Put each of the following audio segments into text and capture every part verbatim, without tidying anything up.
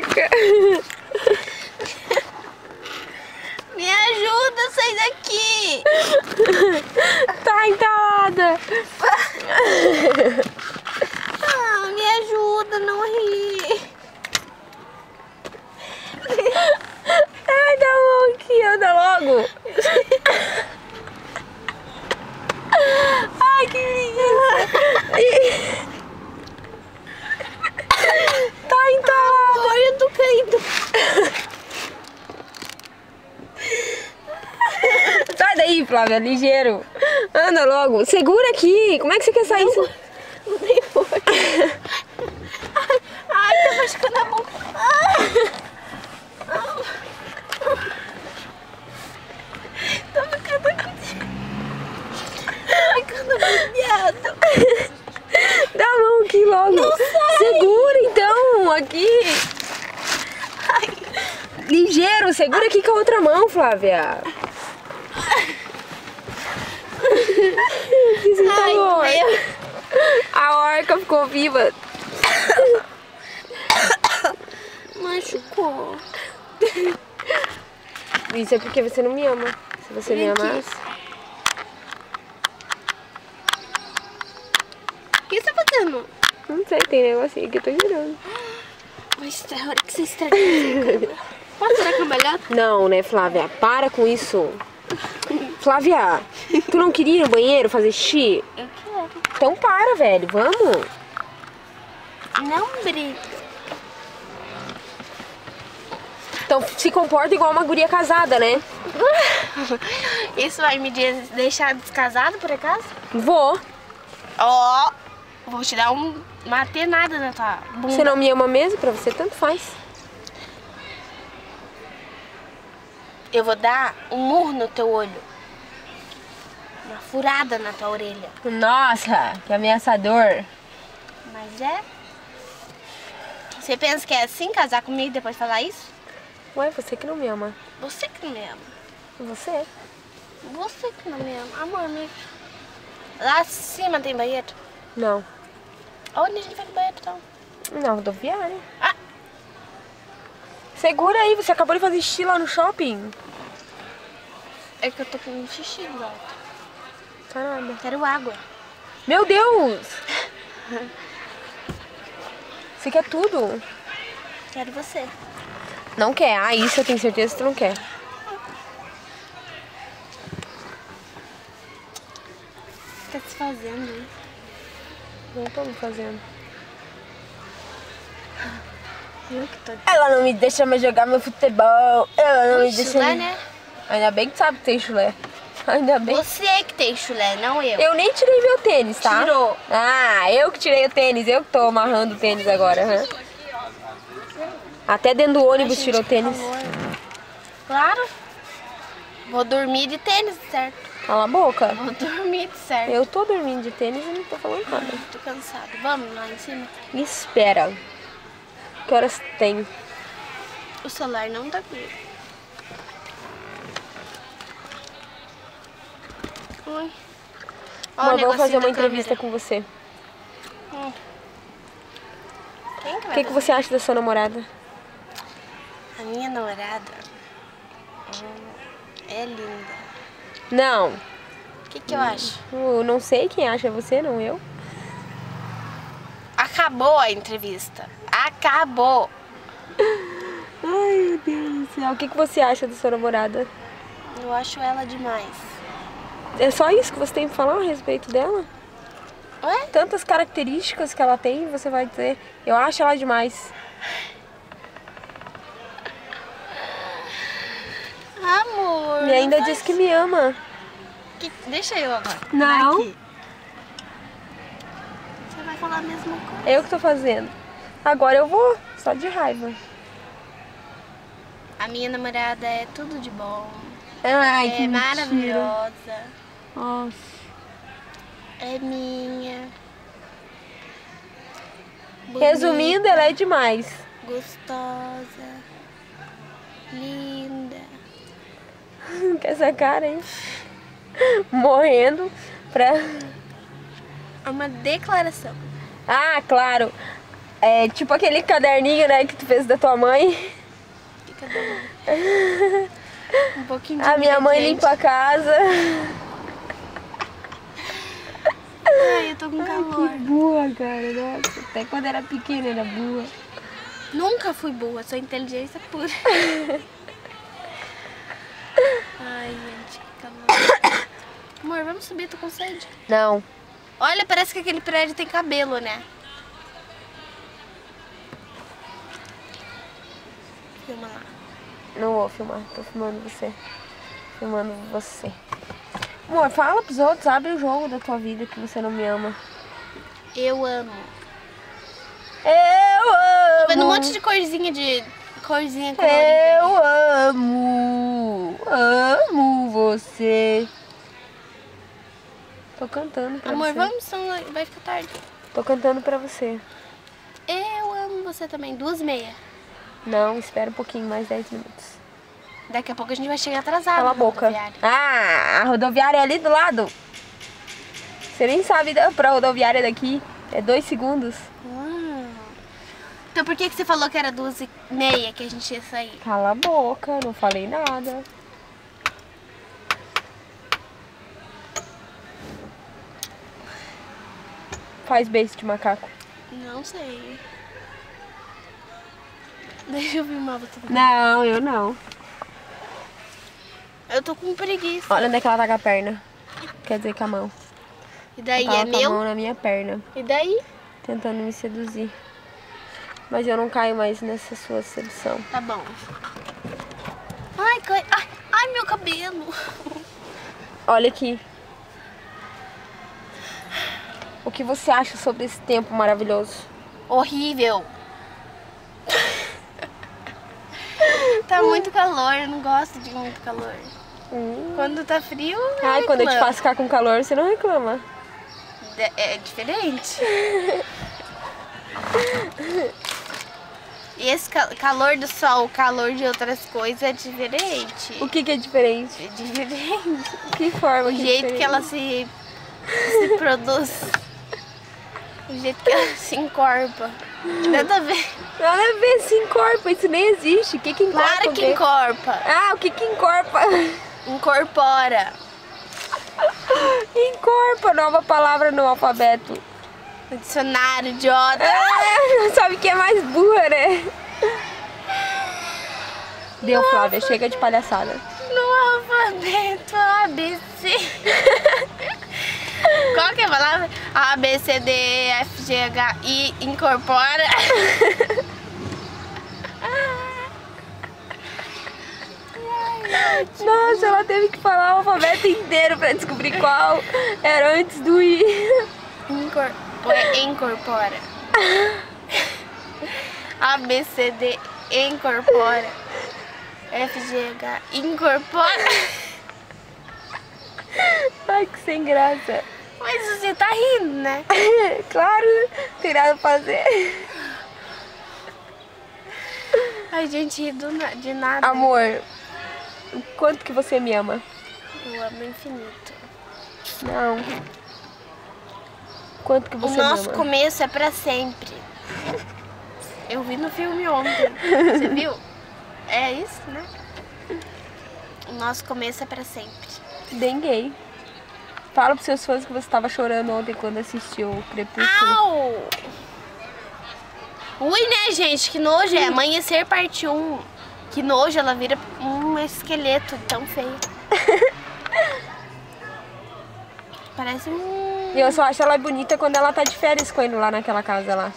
boca. Me ajuda a sair daqui. Tá entalada. Ah, me ajuda a não rir. Ai, dá a mão aqui, anda logo. Ai, que preguiça. Tá entalada. Ai, eu tô caindo. Sai daí, Flávia, ligeiro. Anda logo. Segura aqui. Como é que você quer sair? Não, não tem força. Ai, ai, tá machucando a mão. Ai. Tô ficando contigo. Tô ficando agoniado. Dá a mão aqui logo. Não sai. Segura então, aqui. Ai. Ligeiro, segura aqui com a outra mão, Flávia. Desentalou. Ai, eu... A orca ficou viva. Machucou. Isso é porque você não me ama. Se você me Vem aqui. amasse. O que você tá fazendo? Não sei, tem negocinho que eu tô girando. Mas é hora que você estraga essa câmera. Posso tirar a cambalhota? Não, né, Flávia? Para com isso. Flávia, tu não queria ir no banheiro fazer xixi? Eu quero. Então para, velho. Vamos. Não briga. Então se comporta igual uma guria casada, né? Isso vai me de- deixar descasado, por acaso? Vou. Ó, vou te dar um, uma atenada na tua bunda. Você não me ama mesmo? Pra você tanto faz. Eu vou dar um murro no teu olho. Uma furada na tua orelha. Nossa, que ameaçador. Mas é? Você pensa que é assim casar comigo e depois falar isso? Ué, você que não me ama. Você que não me ama. Você? Você que não me ama. Amor, amigo. Lá acima tem banheiro? Não. Onde a gente vai no banheiro, então? Não, rodoviária. Ah! Segura aí, você acabou de fazer xixi lá no shopping. É que eu tô com xixi do alto. Caramba. Quero água. Meu Deus! Você quer tudo? Quero você. Não quer. Ah, isso eu tenho certeza que tu não quer. O que tá se fazendo, hein? Não tô me fazendo. Eu que tô... Ela não me deixa mais jogar meu futebol. Ela não me deixa... Chulé, né? Ainda bem que sabe que tem chulé. Ainda bem. Você que tem chulé, não eu. Eu nem tirei meu tênis, tá? Tirou. Ah, eu que tirei o tênis. Eu que tô amarrando o tênis agora. Hã? Até dentro do ônibus Ai, tirou o gente, tênis. por favor. Claro. Vou dormir de tênis, certo? Cala a boca. Vou dormir de certo. Eu tô dormindo de tênis e não tô falando nada. Tô cansada. Vamos lá em cima? Espera. Que horas tem? O celular não tá comigo. Oi. Ó, Amor, o vou fazer negocinho uma da entrevista câmera. com você. Hum. Quem que O vai que, que fazer? você acha da sua namorada? A minha namorada hum, é linda. Não. O que que eu acho? Eu não sei quem acha você, não eu. Acabou a entrevista. Acabou. Ai, meu Deus do céu. O que, que você acha da sua namorada? Eu acho ela demais. É só isso que você tem pra falar a respeito dela? Ué? Tantas características que ela tem, você vai dizer, eu acho ela demais. Amor. E ainda não diz faz- que me ama. que... Deixa eu agora. Não. Vai aqui. Você vai falar a mesma coisa. Eu que tô fazendo. Agora eu vou, só de raiva. A minha namorada é tudo de bom. Ai, é que mentira. maravilhosa. Nossa. É minha. Bonita, Resumindo, ela é demais. gostosa. Linda. Com essa cara, hein? Morrendo pra... É uma declaração. Ah, claro. É tipo aquele caderninho, né, que tu fez da tua mãe. Que caderninho? Um pouquinho de A minha mãe ingrediente. limpa a casa. Ai, eu tô com calor. Que boa, cara. Nossa, até quando era pequena era boa. Nunca fui boa, sou inteligência pura. Ai, gente, que calor. Amor, vamos subir, tô com sede. Não. Olha, parece que aquele prédio tem cabelo, né? Filma lá. Não vou filmar, tô filmando você. Filmando você. Amor, fala pros outros, abre o jogo da tua vida que você não me ama. Eu amo. Eu amo. Tô vendo um monte de corzinha de... Corzinha colorida. Eu amo. Amo você. Tô cantando pra Amor, você. vamos, senão vai ficar tarde. Tô cantando pra você. Eu amo você também, duas e meia. Não, espera um pouquinho, mais dez minutos. Daqui a pouco a gente vai chegar atrasado. Cala a na boca. rodoviária. Ah, a rodoviária é ali do lado. Você nem sabe da- pra rodoviária daqui. É dois segundos. Hum. Então por que, que você falou que era duas e meia que a gente ia sair? Cala a boca, não falei nada. Faz beijo de macaco. Não sei. Deixa eu filmar você. Não, eu não. Eu tô com preguiça. Olha onde é que ela tá com a perna. Quer dizer, com a mão. E daí Ela é tá com a meu? mão na minha perna, E daí? tentando me seduzir. Mas eu não caio mais nessa sua sedução. Tá bom. Ai, coi... ai, ai, meu cabelo. Olha aqui. O que você acha sobre esse tempo maravilhoso? Horrível. Tá muito calor, eu não gosto de muito calor. Hum. Quando tá frio, eu Ai, quando eu te reclamo. faço ficar com calor, você não reclama. É é diferente. E esse ca- calor do sol, o calor de outras coisas é diferente. O que que é diferente? É diferente. Que forma O que é jeito que diferente? ela se, se produz. O jeito que ela se encorpa. Nada a ver. Nada a ver, se encorpa, isso nem existe. O que que encorpa? Claro o que quê? encorpa. Ah, o que que encorpa? Incorpora. Encorpa, nova palavra no alfabeto. O dicionário, idiota. Ah, sabe que é mais burra, né? Deu, Flávia, chega de palhaçada. No alfabeto A, B, C. Qual que é a palavra? A, B, C, D, E, F, G, H, I, incorpora. Nossa, ela teve que falar o alfabeto inteiro pra descobrir qual era antes do I. Incor... Ué, incorpora. A, B, C, D, incorpora. F, G, H, incorpora. Ai, que sem graça. Mas você tá rindo, né? Claro, não tem nada pra fazer. A gente ri do na- de nada. Amor, o quanto que você me ama? Eu amo infinito. Não. Quanto que O você nosso me ama? começo é pra sempre. Eu vi no filme ontem. Você viu? É isso, né? O nosso começo é pra sempre. Bem gay. Fala pros seus fãs que você tava chorando ontem quando assistiu o Crepúsculo. Au! Ui, né, gente? Que nojo. É Amanhecer parte um. Que nojo, ela vira um esqueleto tão feio. Parece um... E eu só acho ela bonita quando ela tá de férias com ele lá naquela casa lá.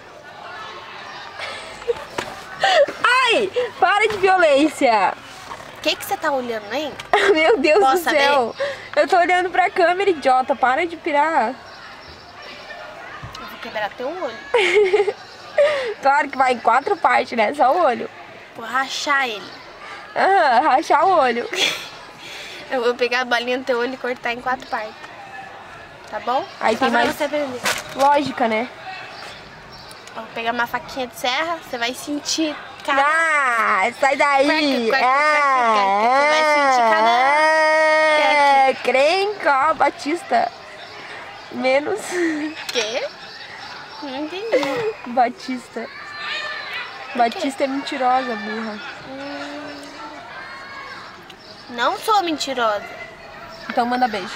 Ai! Para de violência! O que que você tá olhando, hein? Meu Deus Posso do céu! Eu tô olhando pra câmera, idiota. Para de pirar. Eu vou quebrar teu olho. Claro que vai em quatro partes, né? Só o olho. Vou rachar ele. Ah, rachar o olho. Eu vou pegar a balinha do teu olho e cortar em quatro partes. Tá bom? Aí Só tem pra mais- você aprender. Lógica, né? Eu vou pegar uma faquinha de serra, você vai sentir cada... Ah, sai daí! Quaca, quaca, ah, quaca, quaca. Você vai sentir cada- ah, Crenca, ó, Batista. Menos. Quê? Não entendi. Batista. Batista é mentirosa, burra. Hum. Não sou mentirosa. Então manda beijo.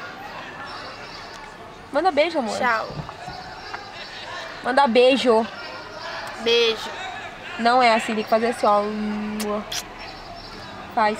Manda beijo, amor. Tchau. Manda beijo. Beijo. Não é assim, tem que fazer assim, ó. Faz.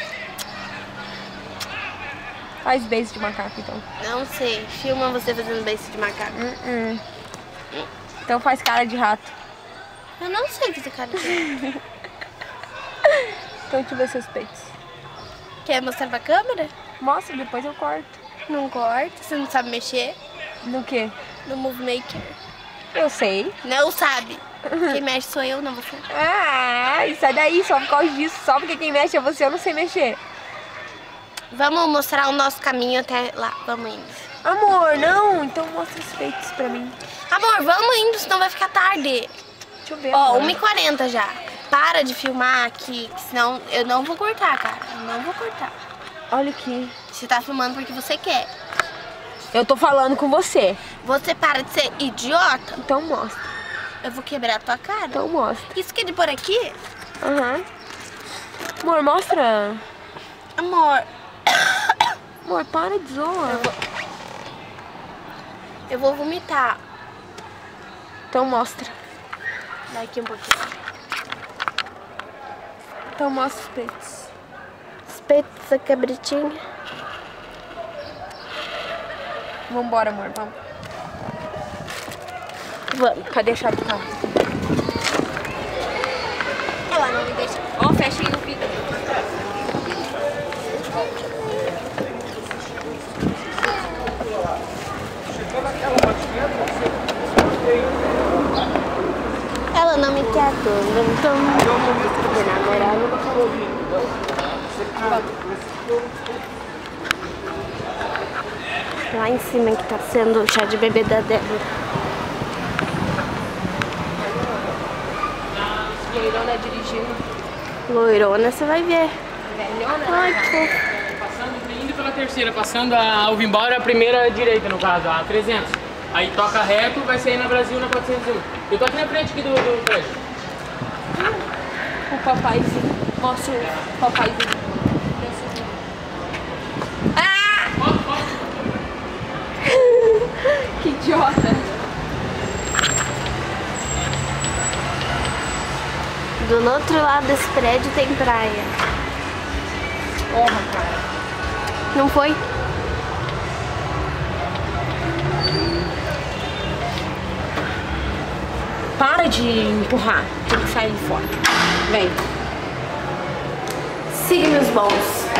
Faz beijo de macaco, então. Não sei. Filma você fazendo beijo de macaco. Uh -uh. Então faz cara de rato. Eu não sei fazer cara de rato. Então deixa eu ver seus peitos. Quer mostrar pra câmera? Mostra, depois eu corto. Não corta. Você não sabe mexer No quê? no Movie Maker. Eu sei. Não sabe. Quem mexe sou eu, não você. Ah, sai daí, só por causa disso. Só porque quem mexe é você, eu não sei mexer. Vamos mostrar o nosso caminho até lá. Vamos indo. Amor, não. Então mostra os peitos pra mim. Amor, vamos indo, senão vai ficar tarde. Deixa eu ver. Ó, amor. uma e quarenta já. Para de filmar aqui, que senão eu não vou cortar, cara. Eu não vou cortar. Olha aqui. Você tá filmando porque você quer. Eu tô falando com você. Você para de ser idiota. Então mostra. Eu vou quebrar a tua cara. Então mostra. Isso que é de por aqui? Aham. Uhum. Amor, mostra. Amor. Amor, para de zoar. Eu vou... Eu vou vomitar. Então mostra. Daqui um pouquinho. Então mostra os peitos. Os peitos da cabritinha. Vambora, amor, vamos. Vamos. Cadê a chave do carro? Ela não me deixa. Ó, oh, fecha aí o vidro. Ela não me quer toda, então de namorar não vou lá em cima que tá sendo o chá de bebê da Débora. Loirona dirigindo. Loirona, você vai ver. Velhona? Ai, que fofo. Passando, indo pela terceira, passando a Alvimbora, a primeira direita no caso, a trezentos. Aí toca reto, vai sair na Brasil na quatrocentos e um. Eu tô aqui na frente aqui do, do prédio. O papaizinho. Mostra o papaizinho. Ah! Que idiota. Do outro lado desse prédio tem praia. Porra, cara. Não foi? Para de empurrar. Tem que sair fora. Vem. Siga meus bons.